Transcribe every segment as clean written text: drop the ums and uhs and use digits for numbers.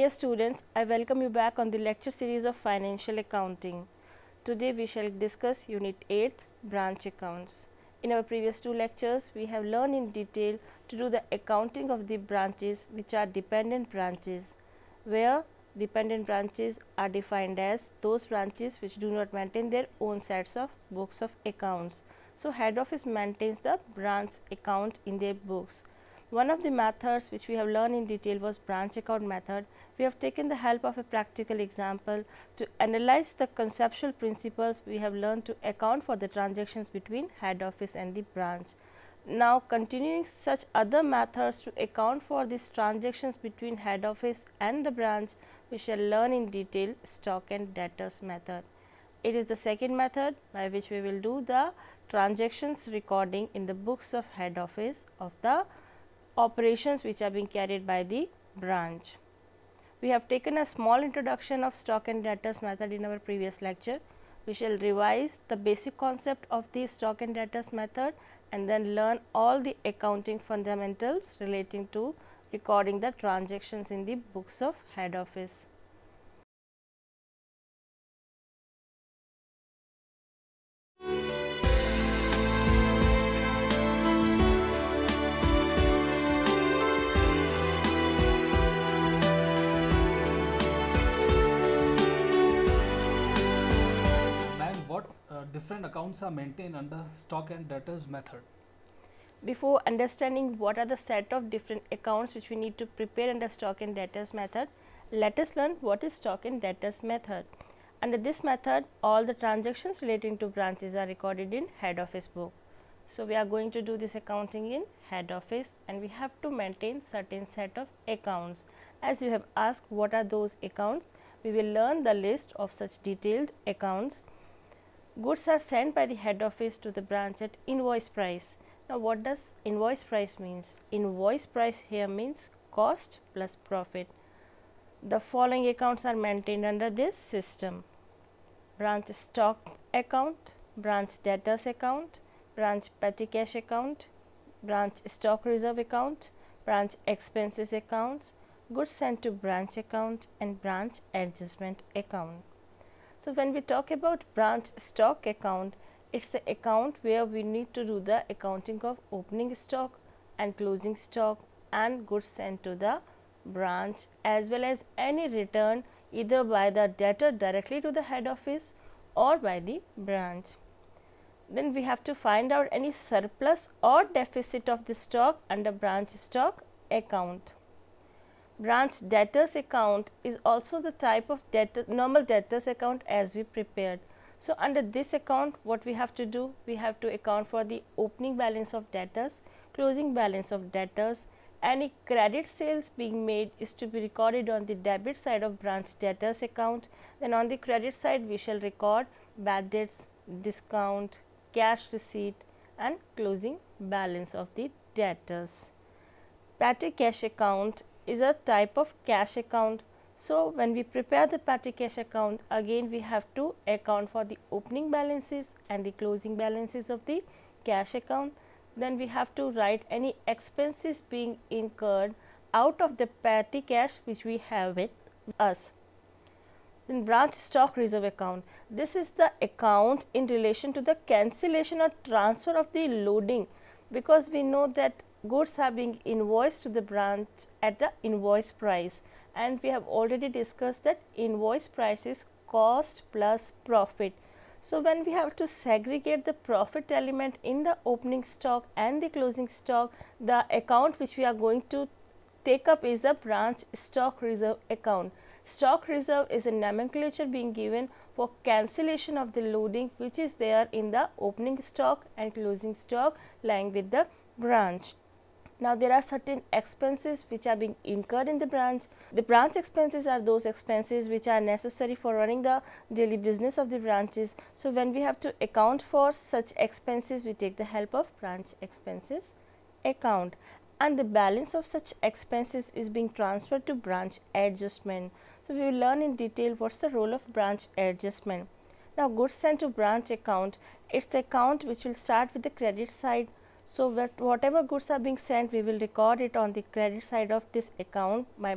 Dear students, I welcome you back on the lecture series of Financial Accounting. Today we shall discuss Unit 8, Branch Accounts. In our previous two lectures, we have learned in detail to do the accounting of the branches which are dependent branches, where dependent branches are defined as those branches which do not maintain their own sets of books of accounts. So, head office maintains the branch account in their books. One of the methods which we have learned in detail was branch account method. We have taken the help of a practical example to analyze the conceptual principles we have learned to account for the transactions between head office and the branch. Now, continuing such other methods to account for these transactions between head office and the branch, we shall learn in detail stock and debtors method. It is the second method by which we will do the transactions recording in the books of head office of the operations which are being carried by the branch. We have taken a small introduction of stock and debtors method in our previous lecture. We shall revise the basic concept of the stock and debtors method and then learn all the accounting fundamentals relating to recording the transactions in the books of head office. Different accounts are maintained under stock and debtors method. Before understanding what are the set of different accounts which we need to prepare under stock and debtors method, let us learn what is stock and debtors method. Under this method, all the transactions relating to branches are recorded in head office book. So, we are going to do this accounting in head office and we have to maintain certain set of accounts. As you have asked what are those accounts, we will learn the list of such detailed accounts. Goods are sent by the head office to the branch at invoice price. Now, what does invoice price means? Invoice price here means cost plus profit. The following accounts are maintained under this system: branch stock account, branch debtors account, branch petty cash account, branch stock reserve account, branch expenses accounts, goods sent to branch account and branch adjustment account. So, when we talk about branch stock account, it is the account where we need to do the accounting of opening stock and closing stock and goods sent to the branch, as well as any return either by the debtor directly to the head office or by the branch. Then we have to find out any surplus or deficit of the stock under branch stock account. Branch debtors account is also the type of normal debtors account as we prepared. So, under this account what we have to do? We have to account for the opening balance of debtors, closing balance of debtors. Any credit sales being made is to be recorded on the debit side of branch debtors account. Then on the credit side we shall record bad debts, discount, cash receipt and closing balance of the debtors. Petty cash account is a type of cash account. So, when we prepare the petty cash account, again we have to account for the opening balances and the closing balances of the cash account. Then we have to write any expenses being incurred out of the petty cash which we have with us. Then branch stock reserve account. This is the account in relation to the cancellation or transfer of the loading, because we know that goods are being invoiced to the branch at the invoice price, and we have already discussed that invoice price is cost plus profit. So, when we have to segregate the profit element in the opening stock and the closing stock, the account which we are going to take up is the branch stock reserve account. Stock reserve is a nomenclature being given for cancellation of the loading which is there in the opening stock and closing stock lying with the branch. Now, there are certain expenses which are being incurred in the branch. The branch expenses are those expenses which are necessary for running the daily business of the branches. So, when we have to account for such expenses, we take the help of branch expenses account, and the balance of such expenses is being transferred to branch adjustment. So, we will learn in detail what is the role of branch adjustment. Now, goods sent to branch account, it is the account which will start with the credit side. So, whatever goods are being sent, we will record it on the credit side of this account by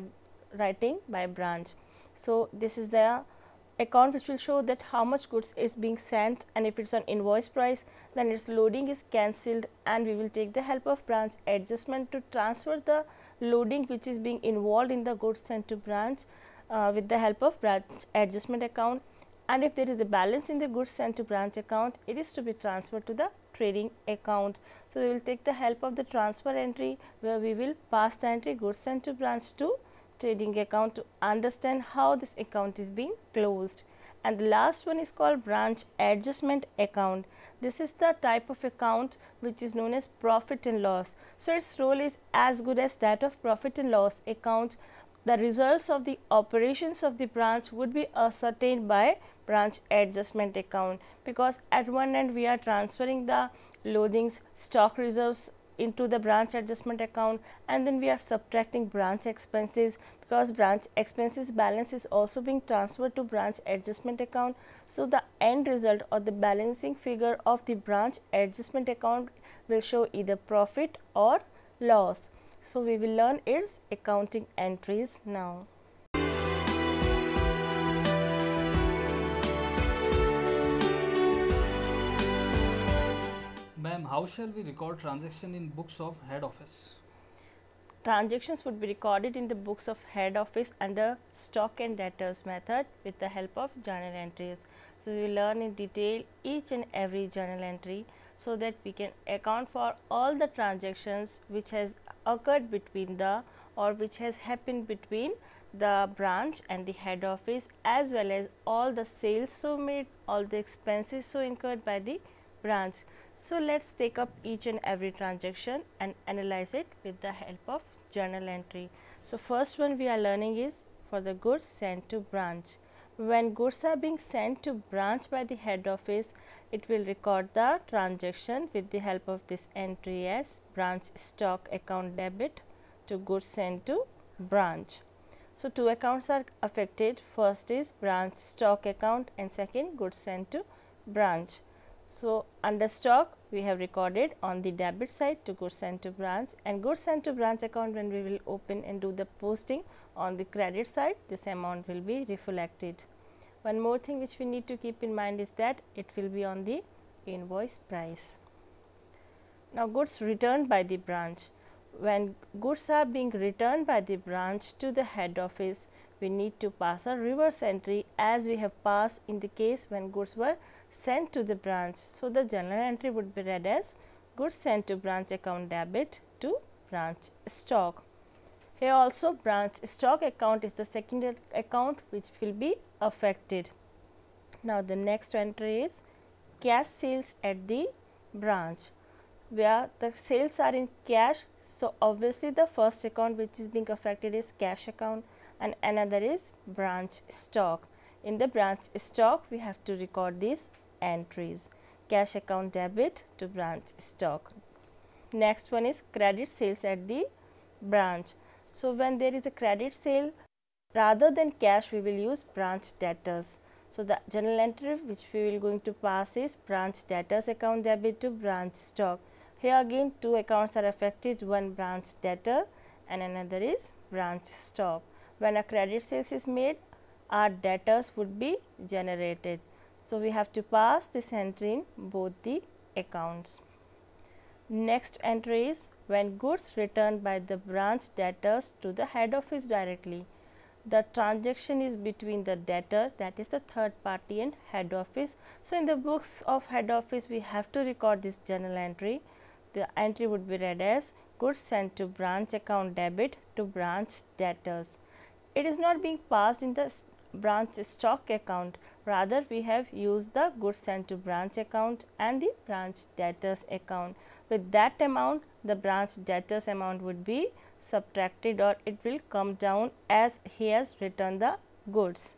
writing by branch. So, this is the account which will show that how much goods is being sent, and if it is on invoice price, then its loading is cancelled, and we will take the help of branch adjustment to transfer the loading which is being involved in the goods sent to branch with the help of branch adjustment account. And if there is a balance in the goods sent to branch account, it is to be transferred to the trading account. So, we will take the help of the transfer entry, where we will pass the entry goods sent to branch to trading account to understand how this account is being closed. And the last one is called branch adjustment account. This is the type of account which is known as profit and loss. So, its role is as good as that of profit and loss account. The results of the operations of the branch would be ascertained by branch adjustment account, because at one end we are transferring the loadings, stock reserves into the branch adjustment account, and then we are subtracting branch expenses, because branch expenses balance is also being transferred to branch adjustment account. So, the end result or the balancing figure of the branch adjustment account will show either profit or loss. So, we will learn its accounting entries now. Ma'am, how shall we record transaction in books of head office? Transactions would be recorded in the books of head office under stock and debtors method with the help of journal entries. So, we will learn in detail each and every journal entry, so that we can account for all the transactions which has occurred between the, or which has happened between the branch and the head office, as well as all the sales so made, all the expenses so incurred by the branch. So, let us take up each and every transaction and analyze it with the help of journal entry. So, first one we are learning is for the goods sent to branch. When goods are being sent to branch by the head office, it will record the transaction with the help of this entry as branch stock account debit to goods sent to branch. So, two accounts are affected. First is branch stock account and second goods sent to branch. So, under stock we have recorded on the debit side to goods sent to branch, and goods sent to branch account, when we will open and do the posting on the credit side, this amount will be reflected. One more thing which we need to keep in mind is that it will be on the invoice price. Now, goods returned by the branch. When goods are being returned by the branch to the head office, we need to pass a reverse entry, as we have passed in the case when goods were sent to the branch. So, the journal entry would be read as goods sent to branch account debit to branch stock. Here also branch stock account is the second account which will be affected. Now, the next entry is cash sales at the branch, where the sales are in cash. So, obviously the first account which is being affected is cash account, and another is branch stock. In the branch stock we have to record these entries: cash account debit to branch stock. Next one is credit sales at the branch. So, when there is a credit sale, rather than cash we will use branch debtors. So, the journal entry which we will going to pass is branch debtors account debit to branch stock. Here again two accounts are affected, one branch debtor and another is branch stock. When a credit sales is made, our debtors would be generated. So, we have to pass this entry in both the accounts. Next entry is when goods returned by the branch debtors to the head office directly. The transaction is between the debtor, that is the third party, and head office. So, in the books of head office we have to record this journal entry. The entry would be read as goods sent to branch account debit to branch debtors. It is not being passed in the branch stock account, rather we have used the goods sent to branch account and the branch debtors account. With that amount, the branch debtors amount would be subtracted, or it will come down as he has returned the goods.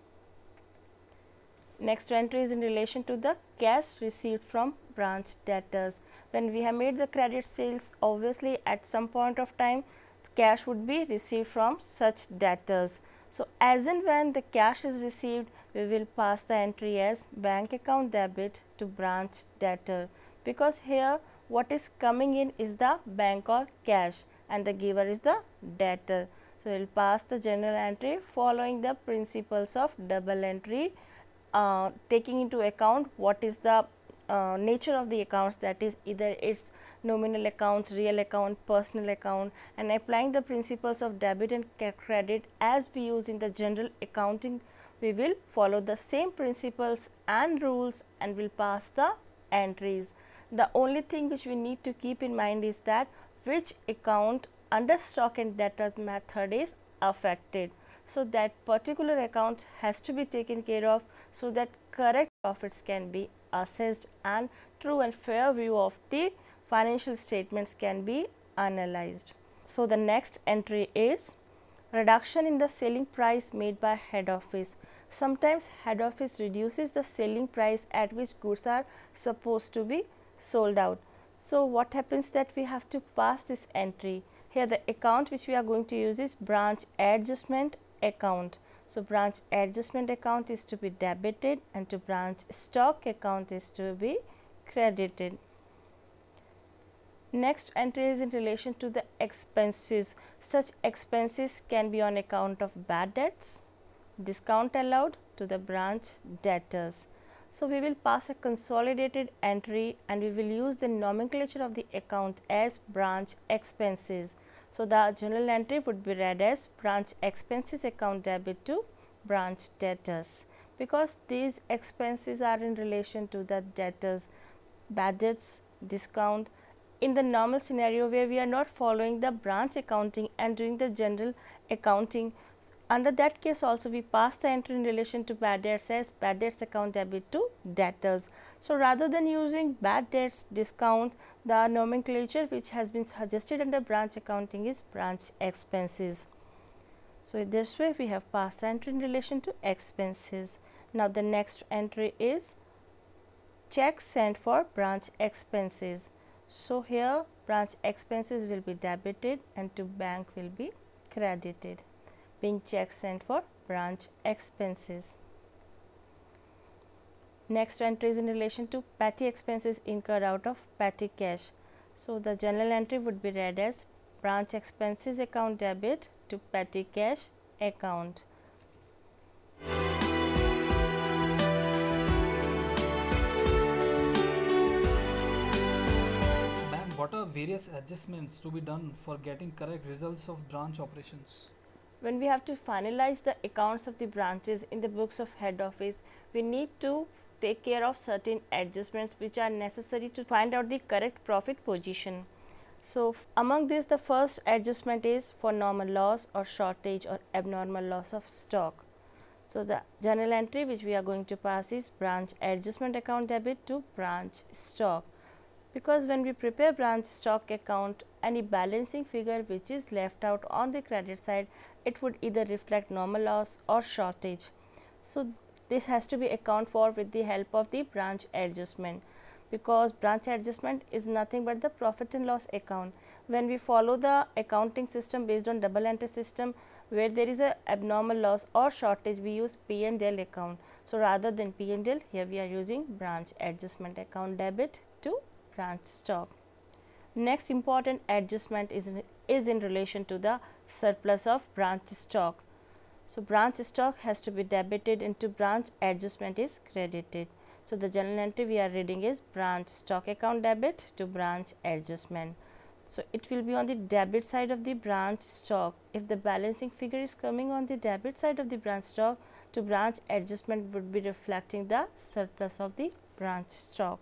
Next entry is in relation to the cash received from branch debtors. When we have made the credit sales, obviously at some point of time cash would be received from such debtors. So, as and when the cash is received, we will pass the entry as bank account debit to branch debtor, because here what is coming in is the bank or cash and the giver is the debtor. So, we will pass the journal entry following the principles of double entry, taking into account what is the nature of the accounts, that is either its nominal accounts, real account, personal account, and applying the principles of debit and credit as we use in the general accounting. We will follow the same principles and rules and will pass the entries. The only thing which we need to keep in mind is that which account under stock and debtor method is affected. So, that particular account has to be taken care of so that correct profits can be assessed and true and fair view of the financial statements can be analyzed. So, the next entry is reduction in the selling price made by head office. Sometimes head office reduces the selling price at which goods are supposed to be sold out. So, what happens that we have to pass this entry. Here the account which we are going to use is branch adjustment account. So, branch adjustment account is to be debited and to branch stock account is to be credited. Next entry is in relation to the expenses. Such expenses can be on account of bad debts, discount allowed to the branch debtors. So, we will pass a consolidated entry and we will use the nomenclature of the account as branch expenses. So, the journal entry would be read as branch expenses account debit to branch debtors, because these expenses are in relation to the debtors, bad debts, discount. In the normal scenario where we are not following the branch accounting and doing the general accounting, under that case also we pass the entry in relation to bad debts as bad debts account debit to debtors. So, rather than using bad debts, discount, the nomenclature which has been suggested under branch accounting is branch expenses. So, in this way we have passed the entry in relation to expenses. Now, the next entry is check sent for branch expenses. So, here branch expenses will be debited and to bank will be credited, being check sent for branch expenses. Next entry is in relation to petty expenses incurred out of petty cash. So, the journal entry would be read as branch expenses account debit to petty cash account. What are various adjustments to be done for getting correct results of branch operations? When we have to finalize the accounts of the branches in the books of head office, we need to take care of certain adjustments which are necessary to find out the correct profit position. So, among these the first adjustment is for normal loss or shortage or abnormal loss of stock. So, the journal entry which we are going to pass is branch adjustment account debit to branch stock, because when we prepare branch stock account, any balancing figure which is left out on the credit side, it would either reflect normal loss or shortage. So, this has to be accounted for with the help of the branch adjustment, because branch adjustment is nothing but the profit and loss account. When we follow the accounting system based on double entry system, where there is a abnormal loss or shortage, we use P&L account. So, rather than P&L, here we are using branch adjustment account debit to branch stock. Next important adjustment is in relation to the surplus of branch stock. So, branch stock has to be debited into branch adjustment is credited. So, the journal entry we are reading is branch stock account debit to branch adjustment. So, it will be on the debit side of the branch stock. If the balancing figure is coming on the debit side of the branch stock, to branch adjustment would be reflecting the surplus of the branch stock.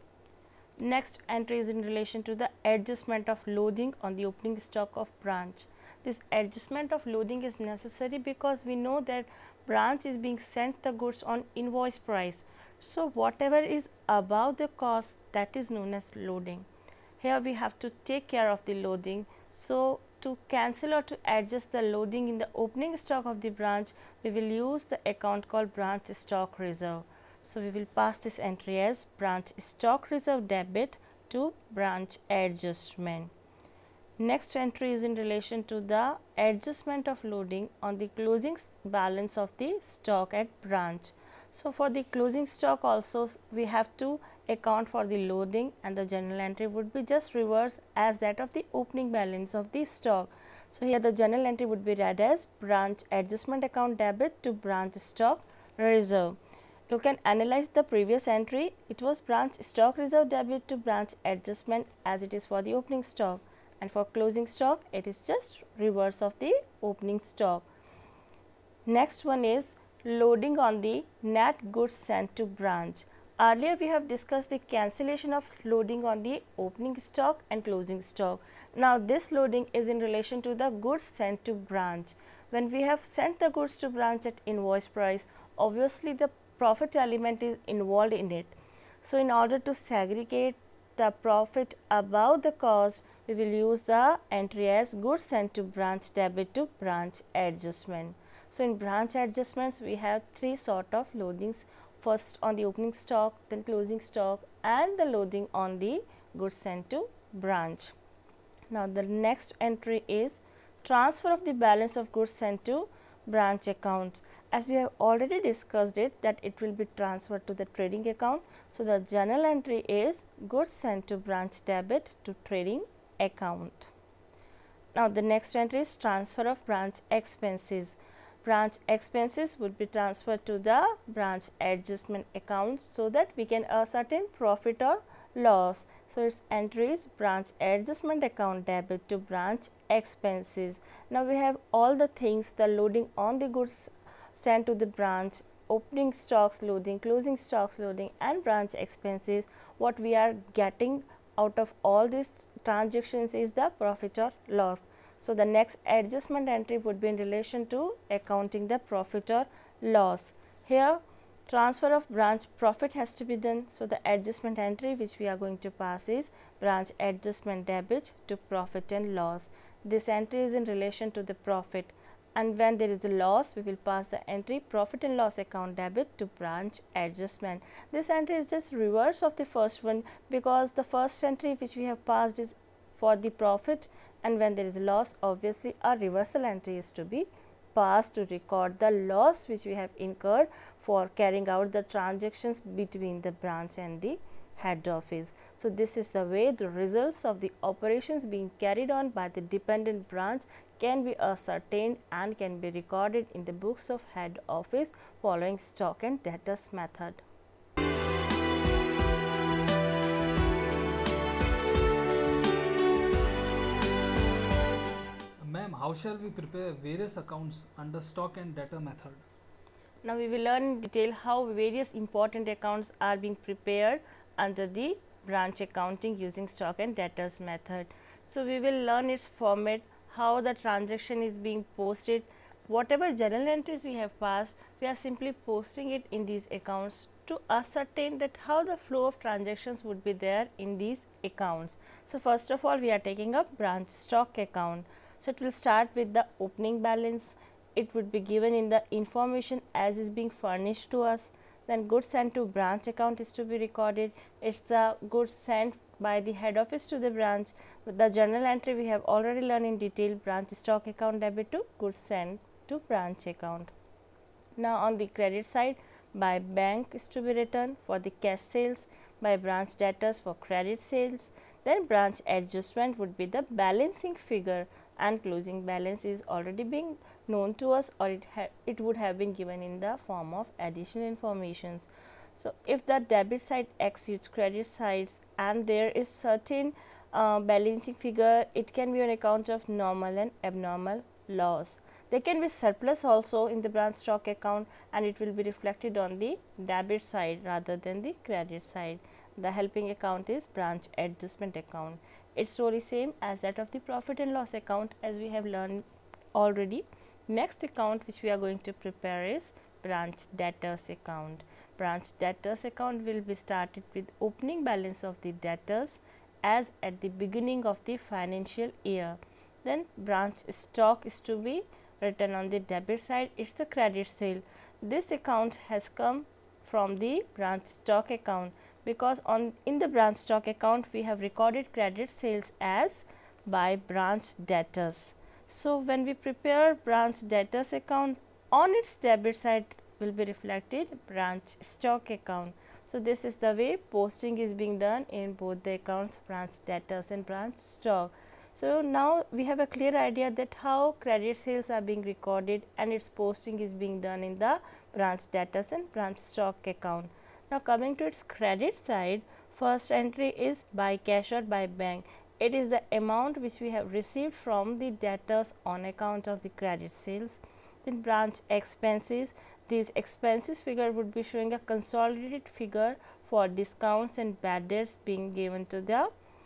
Next entry is in relation to the adjustment of loading on the opening stock of branch. This adjustment of loading is necessary because we know that branch is being sent the goods on invoice price. So, whatever is above the cost, that is known as loading. Here we have to take care of the loading. So, to cancel or to adjust the loading in the opening stock of the branch, we will use the account called branch stock reserve. So, we will pass this entry as branch stock reserve debit to branch adjustment. Next entry is in relation to the adjustment of loading on the closing balance of the stock at branch. So, for the closing stock also we have to account for the loading, and the journal entry would be just reverse as that of the opening balance of the stock. So, here the journal entry would be read as branch adjustment account debit to branch stock reserve. You can analyze the previous entry. It was branch stock reserve debit to branch adjustment as it is for the opening stock, and for closing stock it is just reverse of the opening stock. Next one is loading on the net goods sent to branch. Earlier we have discussed the cancellation of loading on the opening stock and closing stock. Now this loading is in relation to the goods sent to branch. When we have sent the goods to branch at invoice price, obviously the profit element is involved in it. So in order to segregate the profit above the cost, we will use the entry as goods sent to branch debit to branch adjustment. So in branch adjustments we have three sort of loadings, first on the opening stock, then closing stock, and the loading on the goods sent to branch. Now the next entry is transfer of the balance of goods sent to branch account. As we have already discussed it, that it will be transferred to the trading account. So the journal entry is goods sent to branch debit to trading account. Now the next entry is transfer of branch expenses. Branch expenses would be transferred to the branch adjustment account so that we can ascertain profit or loss. So its entry is branch adjustment account debit to branch expenses. Now we have all the things, the loading on the goods sent to the branch, opening stocks loading, closing stocks loading, and branch expenses. What we are getting out of all these transactions is the profit or loss. So the next adjustment entry would be in relation to accounting the profit or loss. Here transfer of branch profit has to be done. So the adjustment entry which we are going to pass is branch adjustment debit to profit and loss. This entry is in relation to the profit, and when there is a loss we will pass the entry profit and loss account debit to branch adjustment. This entry is just reverse of the first one, because the first entry which we have passed is for the profit, and when there is a loss, obviously a reversal entry is to be passed to record the loss which we have incurred for carrying out the transactions between the branch and the head office. So this is the way the results of the operations being carried on by the dependent branch can be ascertained and can be recorded in the books of head office following stock and debtors method. Ma'am, how shall we prepare various accounts under stock and debtor method? Now we will learn in detail how various important accounts are being prepared under the branch accounting using stock and debtors method. So we will learn its format, how the transaction is being posted. Whatever journal entries we have passed, we are simply posting it in these accounts to ascertain that how the flow of transactions would be there in these accounts. So first of all we are taking up branch stock account. So it will start with the opening balance. It would be given in the information as is being furnished to us. Then goods sent to branch account is to be recorded. It's the goods sent by the head office to the branch. With the journal entry we have already learned in detail, branch stock account debit to goods sent to branch account. Now on the credit side, by bank is to be written for the cash sales, by branch debtors for credit sales. Then branch adjustment would be the balancing figure, and closing balance is already being known to us, or it would have been given in the form of additional informations. So if the debit side exceeds credit sides and there is certain balancing figure, it can be on account of normal and abnormal loss. There can be surplus also in the branch stock account, and it will be reflected on the debit side rather than the credit side. The helping account is branch adjustment account. Its story same as that of the profit and loss account, as we have learned already. Next account which we are going to prepare is branch debtors account. Branch debtors account will be started with opening balance of the debtors as at the beginning of the financial year. Then branch stock is to be written on the debit side. It's the credit sale. This account has come from the branch stock account, because in the branch stock account we have recorded credit sales as by branch debtors. So when we prepare branch debtors account, on its debit side will be reflected branch stock account. So this is the way posting is being done in both the accounts, branch debtors and branch stock. So now we have a clear idea that how credit sales are being recorded and its posting is being done in the branch debtors and branch stock account. Now coming to its credit side, first entry is by cash or by bank. It is the amount which we have received from the debtors on account of the credit sales. Then branch expenses, these expenses figure would be showing a consolidated figure for discounts and bad debts being given to the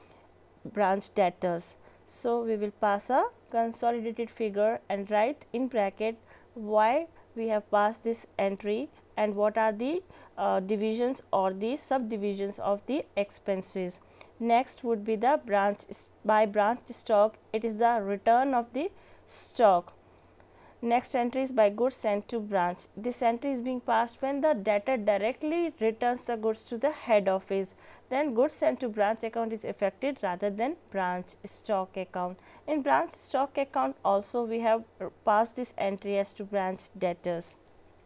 branch debtors. So we will pass a consolidated figure and write in bracket why we have passed this entry and what are the divisions or the subdivisions of the expenses. Next would be the by branch stock. It is the return of the stock. Next entry is by goods sent to branch. This entry is being passed when the debtor directly returns the goods to the head office. Then goods sent to branch account is affected rather than branch stock account. In branch stock account also we have passed this entry as to branch debtors.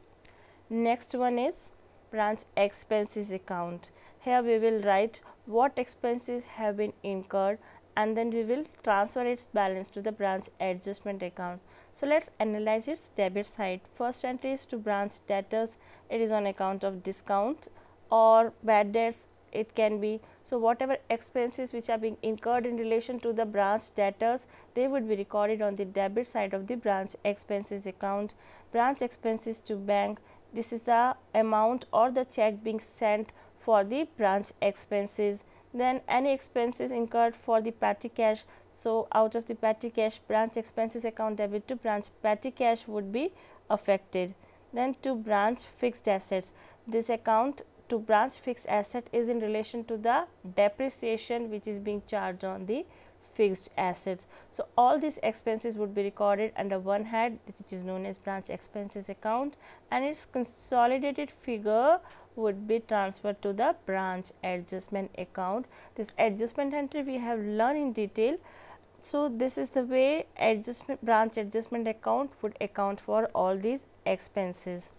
Next one is branch expenses account. Here we will write what expenses have been incurred and then we will transfer its balance to the branch adjustment account. So let's analyze its debit side. First entry is to branch debtors. It is on account of discount or bad debts. It can be, so whatever expenses which are being incurred in relation to the branch debtors, they would be recorded on the debit side of the branch expenses account. Branch expenses to bank, this is the amount or the check being sent for the branch expenses. Then any expenses incurred for the petty cash, so out of the petty cash, branch expenses account debit to branch petty cash would be affected. Then to branch fixed assets, this account to branch fixed asset is in relation to the depreciation which is being charged on the fixed assets. So all these expenses would be recorded under one head, which is known as branch expenses account, and its consolidated figure would be transferred to the branch adjustment account. This adjustment entry we have learned in detail. So this is the way branch adjustment account would account for all these expenses.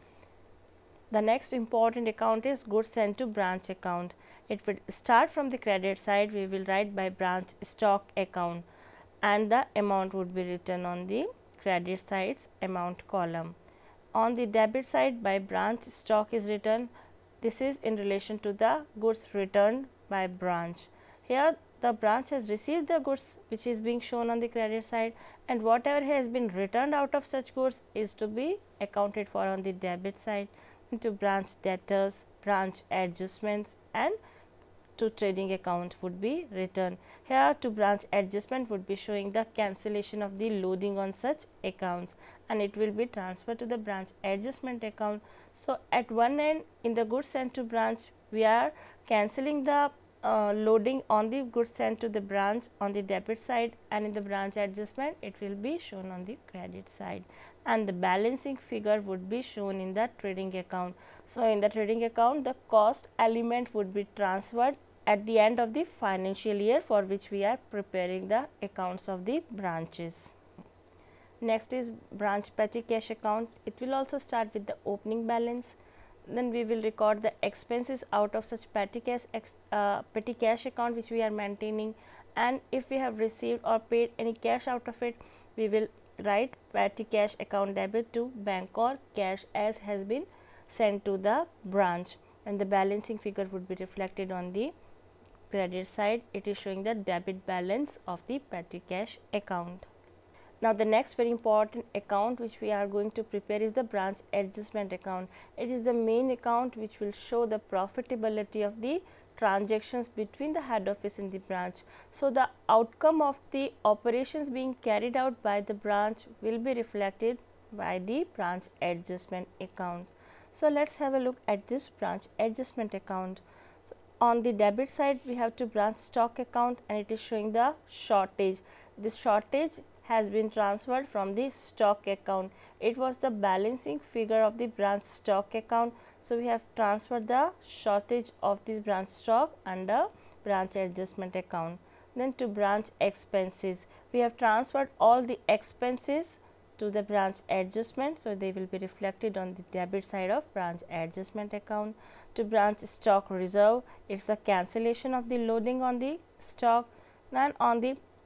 The next important account is goods sent to branch account. It would start from the credit side. We will write by branch stock account and the amount would be written on the credit side's amount column. On the debit side, by branch stock is written. This is in relation to the goods returned by branch. Here the branch has received the goods which is being shown on the credit side, and whatever has been returned out of such goods is to be accounted for on the debit side. Into branch debtors, branch adjustments, and to trading account would be written. Here to branch adjustment would be showing the cancellation of the loading on such accounts, and it will be transferred to the branch adjustment account. So at one end in the goods sent to branch, we are cancelling the loading on the goods sent to the branch on the debit side, and in the branch adjustment it will be shown on the credit side, and the balancing figure would be shown in the trading account. So in the trading account, the cost element would be transferred at the end of the financial year for which we are preparing the accounts of the branches. Next is branch petty cash account. It will also start with the opening balance. Then we will record the expenses out of such petty cash account which we are maintaining, and if we have received or paid any cash out of it, we will write petty cash account debit to bank or cash as has been sent to the branch, and the balancing figure would be reflected on the credit side. It is showing the debit balance of the petty cash account. Now the next very important account which we are going to prepare is the branch adjustment account. It is the main account which will show the profitability of the transactions between the head office and the branch. So the outcome of the operations being carried out by the branch will be reflected by the branch adjustment account. So let's have a look at this branch adjustment account. So on the debit side, we have to branch stock account, and it is showing the shortage. This shortage has been transferred from the stock account. It was the balancing figure of the branch stock account. So we have transferred the shortage of this branch stock under branch adjustment account. Then to branch expenses, we have transferred all the expenses to the branch adjustment, so they will be reflected on the debit side of branch adjustment account. To branch stock reserve, it's the cancellation of the loading on the stock. Then on the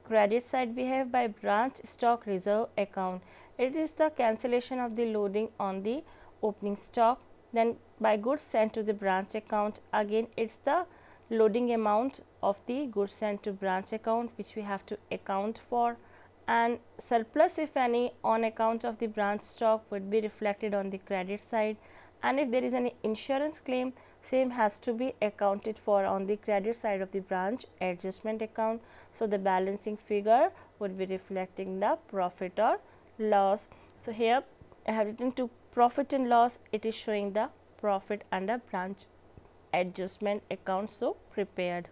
credit side we have by branch stock reserve account. It is the cancellation of the loading on the opening stock. Then by goods sent to the branch account, again it's the loading amount of the goods sent to branch account which we have to account for, and surplus if any on account of the branch stock would be reflected on the credit side, and if there is any insurance claim, same has to be accounted for on the credit side of the branch adjustment account. So the balancing figure would be reflecting the profit or loss. So here I have written to profit and loss, it is showing the profit under branch adjustment account, so prepared.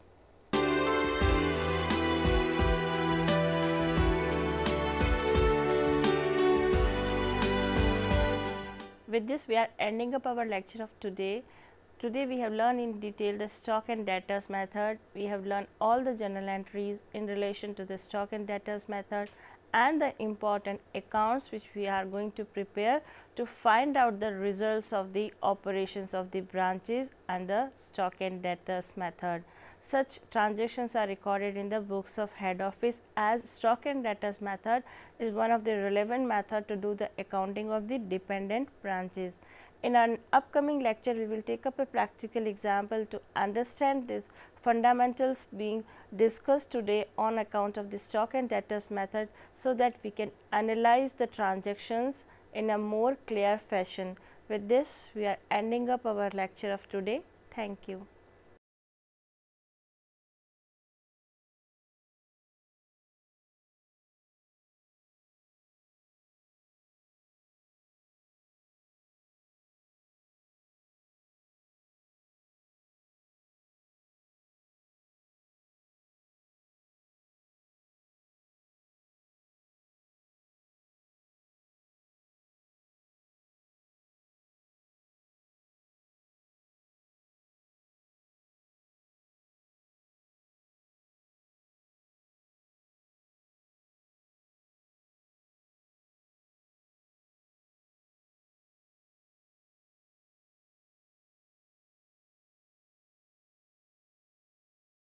With this we are ending up our lecture of today. Today we have learned in detail the stock and debtors method. We have learned all the journal entries in relation to the stock and debtors method and the important accounts which we are going to prepare to find out the results of the operations of the branches under stock and debtors method. Such transactions are recorded in the books of head office, as stock and debtors method is one of the relevant method to do the accounting of the dependent branches. In an upcoming lecture, we will take up a practical example to understand these fundamentals being discussed today on account of the stock and debtors method, so that we can analyze the transactions in a more clear fashion. With this, we are ending up our lecture of today. Thank you.